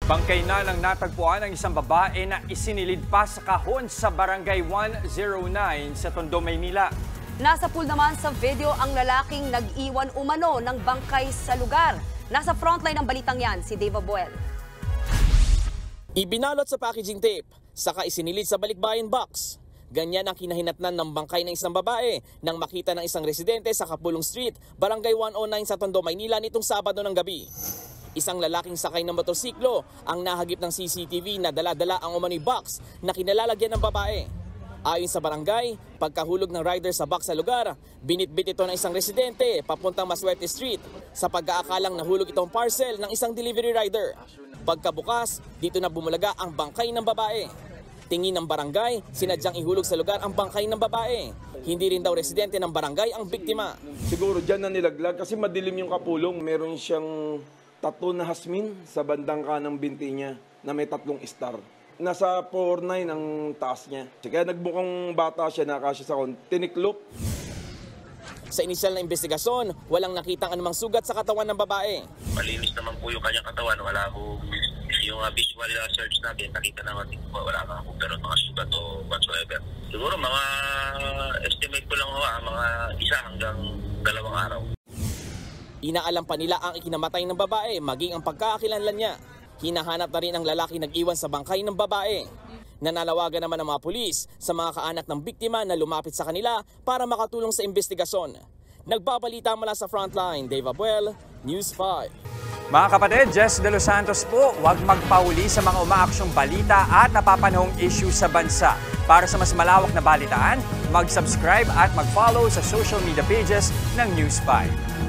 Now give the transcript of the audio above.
Bangkay na ng natagpuan ng isang babae na isinilid pa sa kahon sa Barangay 109 sa Tondo, Maynila. Nasa pool naman sa video ang lalaking nag-iwan umano ng bangkay sa lugar. Nasa frontline ng balitang yan si Dave Abuel. Ibinalot sa packaging tape, saka isinilid sa balikbayan box. Ganyan ang kinahinatnan ng bangkay ng isang babae nang makita ng isang residente sa Kapulong Street, Barangay 109 sa Tondo, Maynila nitong Sabado ng gabi. Isang lalaking sakay ng motorsiklo ang nahagip ng CCTV na dala-dala ang umano'y box na kinalalagyan ng babae. Ayon sa barangay, pagkahulog ng rider sa box sa lugar, binitbit ito ng isang residente papuntang Maswerte Street sa pag-aakalang nahulog itong parcel ng isang delivery rider. Pagkabukas, dito na bumulaga ang bangkay ng babae. Tingin ng barangay, sinadyang ihulog sa lugar ang bangkay ng babae. Hindi rin daw residente ng barangay ang biktima. Siguro dyan na nilaglag kasi madilim yung kapulong. Meron siyang tattoo na hasmin sa bandang kanang binti niya na may 3 star. Nasa 4'9" ang taas niya. Kaya nagbukang bata siya, nakasya sa tiniklop. Sa inisyal na investigasyon, walang nakitang anumang sugat sa katawan ng babae. Malinis naman po yung kanyang katawan. Wala po yung visual search natin. Nakita naman wala ka po pero mga sugat o whatsoever. Siguro mga estimate ko lang mga 1 hanggang 2 araw. Inaalam pa nila ang ikinamatay ng babae maging ang pagkakakilanlan niya. Hinahanap na rin ang lalaki nag-iwan sa bangkay ng babae. Nananawagan naman ang mga pulis sa mga kaanak ng biktima na lumapit sa kanila para makatulong sa investigasyon. Nagbabalita mula sa Frontline, Dave Abuel, News 5. Mga kapatid, Jess De Los Santos po, huwag magpahuli sa mga umaaksyong balita at napapanahong issue sa bansa. Para sa mas malawak na balitaan, mag-subscribe at mag-follow sa social media pages ng News 5.